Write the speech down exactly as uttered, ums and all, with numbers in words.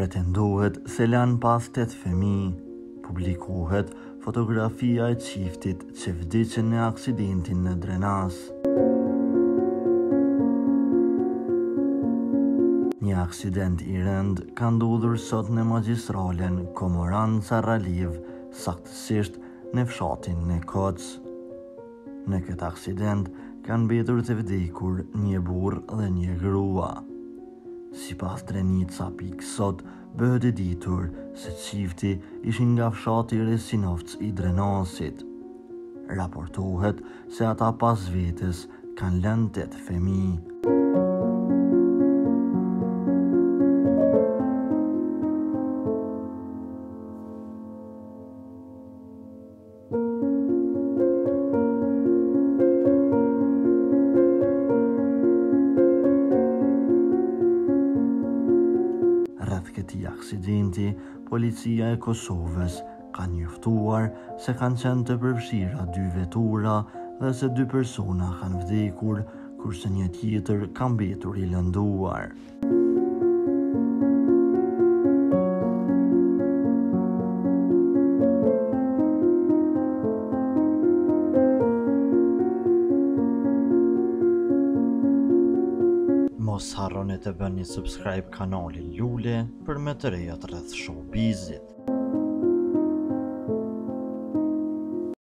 Pretendohet se lan pas tet fëmijë. Publikohet fotografia e çiftit që vdiqën në aksidentin në Drenas. Një aksident i rënd ka ndodhur sot në magjistralen Komoran Sarraliv, saktësisht në fshatin në Koc. Në këtë aksident kanë mbetur të vdekur një burr dhe një grua. Sipas Drenica pikë sot, bëhet e ditur se çifti ishin nga fshati Resinovc i Drenasit. Raportohet se ata pas vetes kanë lënë tet fëmijë. Rreth këtij aksidenti, policia e Kosovës ka njoftuar se kanë qenë të përfshira dy vetura dhe se dy persona kanë vdekur, kurse një tjetër ka mbetur i lënduar. Mos harroni të bëni subscribe kanalin Lule për më të rejat rreth showbizit.